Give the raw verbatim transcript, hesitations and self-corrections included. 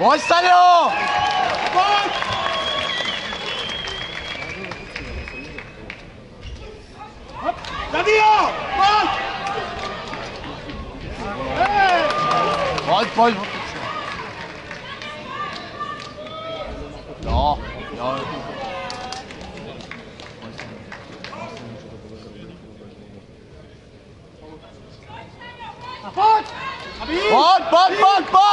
Pojď, Staňo! Pojď! Hop, Dadio! Pojď! Hej! Pojď, pojď. No, jo. A pojď! Pojď, pojď, pojď, pojď!